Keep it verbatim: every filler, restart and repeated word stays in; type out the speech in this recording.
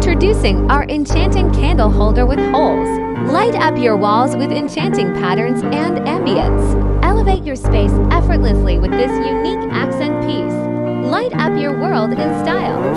Introducing our enchanting candle holder with holes. Light up your walls with enchanting patterns and ambience. Elevate your space effortlessly with this unique accent piece. Light up your world in style.